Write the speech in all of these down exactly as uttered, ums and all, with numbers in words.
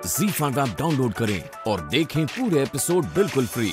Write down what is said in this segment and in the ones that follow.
ज़ी five app download करें और देखें पूरे एपिसोड बिल्कुल फ्री।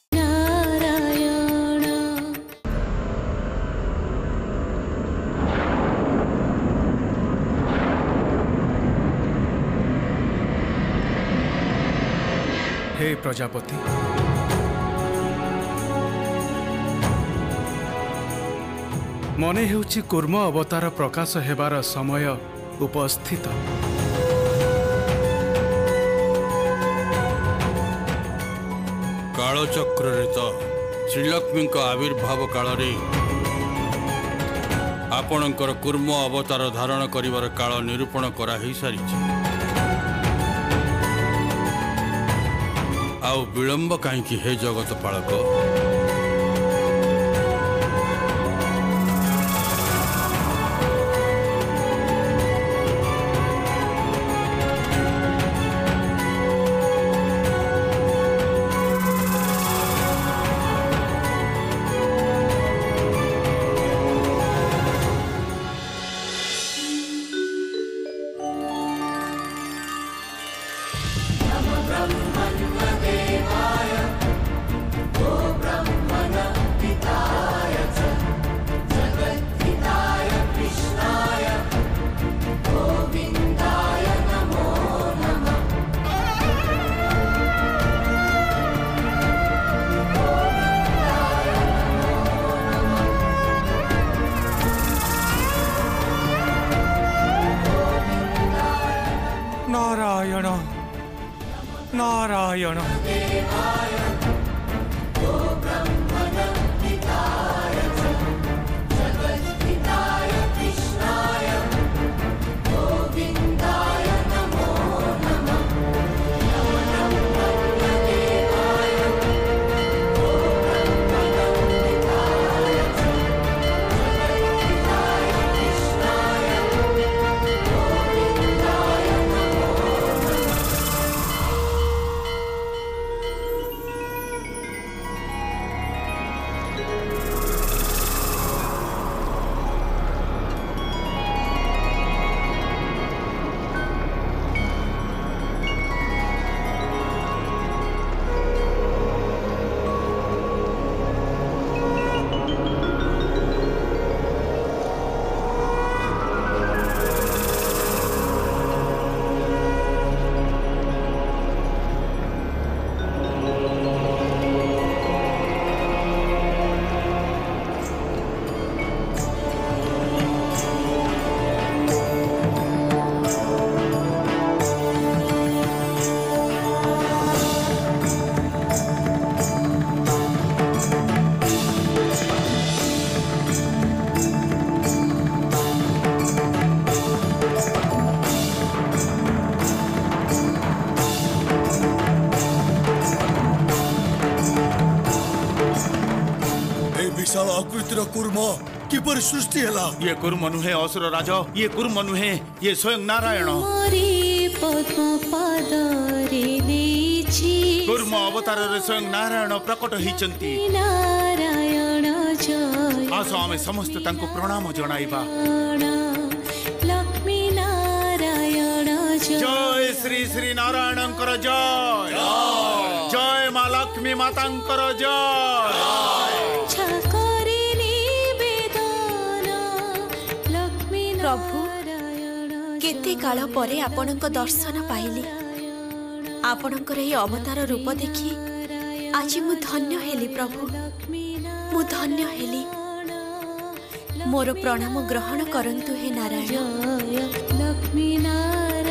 हे प्रजापति, मने हेउछि कूर्म अवतार प्रकाश हेबार समय उपस्थित। कालचक्र तो श्रीलक्ष्मी आविर्भाव काल आपणकर कूर्म अवतार धारण करिवार काल निरूपण करा ही सारी। आउ विलंब कहीं हे जगत पालक। नारायण नारायण विशाल आकृतिर कूर्म किपर सृष्टि हला? ये कूर्म नुहे असुर राज, ये कूर्म नुहे, ये स्वयं नारायण। कूर्म अवतार रे स्वयं नारायण प्रकट होइचंती। आसो आमे समस्त तांको प्रणाम जणाइबा। जय श्री श्री नारायणकर जय, जय माँ लक्ष्मी मातांकर जय। प्रभु, केते काल परे आपणक दर्शन पाइली। आपणकर ये अवतार रूप देखी आज मु धन्य हेली। प्रभु, मु धन्य हेली। मोर प्रणाम ग्रहण करंतु हे नारायण। लक्ष्मी नारायण।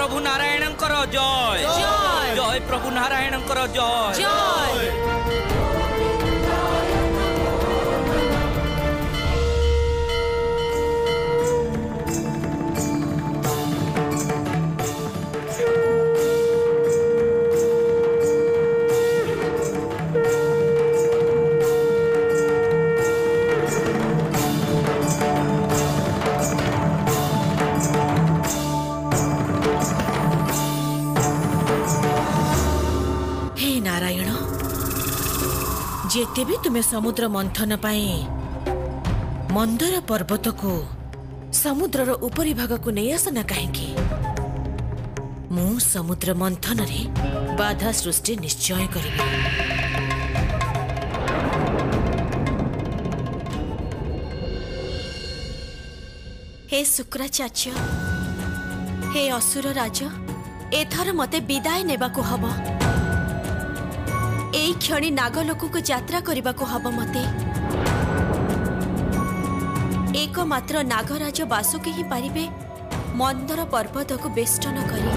प्रभु नारायणଙ୍କର जय जय जय प्रभु नारायणଙ୍କର जय जय जेते भी तुम्हें समुद्र मंथन पाए मंदर पर्वत को समुद्रर उपरी भाग को नहीं आसना कहीं मु समुद्र मंथन रे बाधा सृष्टि निश्चय करिबे। हे शुक्राचार्य, हे असुर राज, एथर मते विदाय नेबाकू हब। एई क्षणी नागलोक को यात्रा करने को हब मते। एकमात्र नागराज वासुकी ही पारिबे मंदर पर्वत को बेष्टन करी।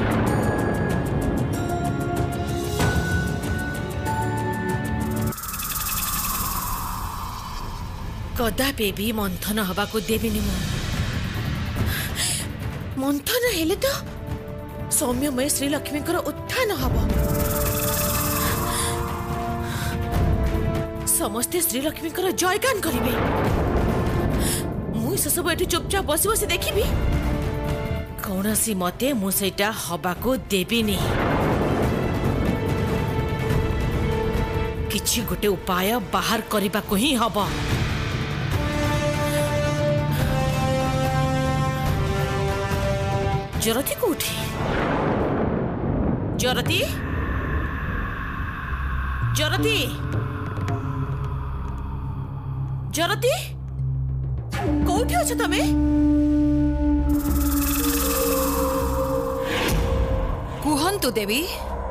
कदापि भी मंथन हवा को देविनी मु। मंथन हेले तो सौम्यमय श्रीलक्ष्मी उत्थान हब। समस्ते श्रीलक्ष्मी जयगान करेंगे। मुझे सब ये चुपचाप बस बस देखी कौन सी मते मुझे हवा को देविनी। किछि गोटे उपाय बाहर करने को ही हब। जरती कोठी? जरती जरती जरती कोठी अछ तमे? कुहंतु देवी।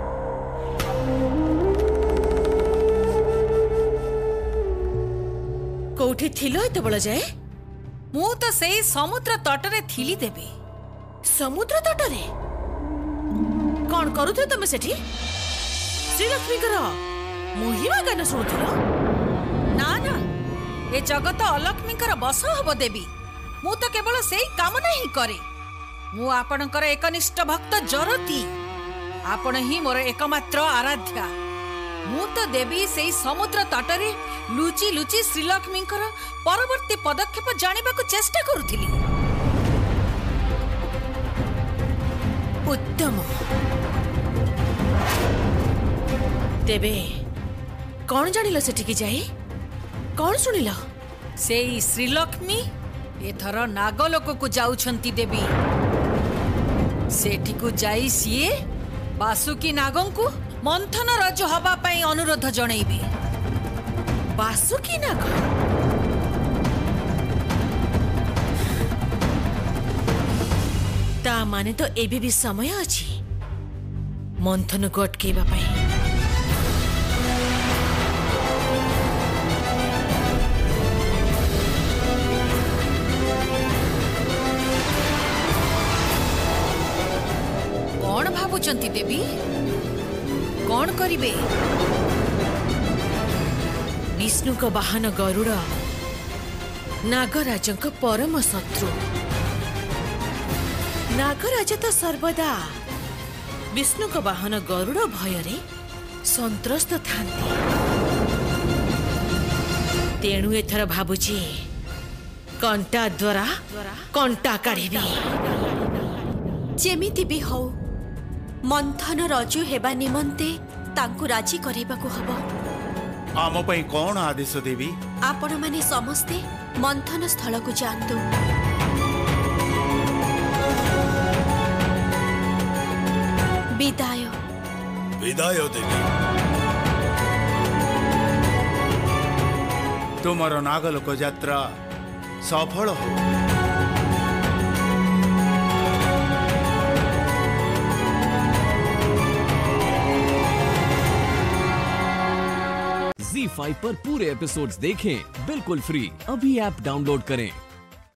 कोठी थिलो एते बळ जाए? मु तो सेई समुद्र तटरे थिली देवी। समुद्र तटरे कौन करुथे तमे सेठी? श्रीलक्ष्मी करो महिमा गान सुनुथिलो? ना ना, ए जगत अलक्ष्मीकर बस हब देवी। मु तो केवल सेई कामना ही करे। मु आपणकर एकनिष्ठ भक्त जरती। आपण ही मोर एकमात्र आराध्या। मु तो देवी सेई समुद्र तटरे लुचि लुचि श्रीलक्ष्मीकर परवर्ती पदक्षेप जानिबा को चेष्टा करुथिली। उत्तम। तेबे कौन जानिल सेठी जाई? कौन शुणिल? सेई श्रीलक्ष्मी एथर नागलोक को जाउछंती देवी। सेठी को जाई सिए वासुकी नागं को मंथन रज हवा पई अनुरोध जणैबे। वासुकी नाग? ता माने तो एबे भी समय अछि मंथन को अटकेबा पई। कौन भावुचंती देवी? कौन करिबे? विष्णु को वाहन गरुड़ नागराज परम शत्रु। नागराज तो सर्वदा विष्णु को वाहन गरुड़ भय संत्रस्त थांती। तेणु एथर भाबुची कंटा द्वारा कंटा काढ़ी। जेमिति भी हो मंथन रजु हेबा निमंते तांकु राजी करेबाकू हब। आम पई कौन आदेश देवी? आपण माने समस्ते मंथन स्थल को जांतु। विदाय। विदाय देवी। तुमर नागलोक यात्रा सफल हो। ज़ी फाइव पर पूरे एपिसोड्स देखें बिल्कुल फ्री। अभी ऐप डाउनलोड करें।